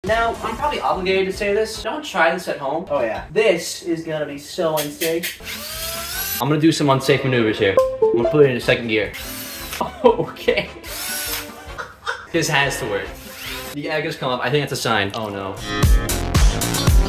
Now, I'm probably obligated to say this. Don't try this at home. Oh yeah. This is gonna be so unsafe. I'm gonna do some unsafe maneuvers here. I'm gonna put it into second gear. Okay. This has to work. The egg has come up. I think that's a sign. Oh no.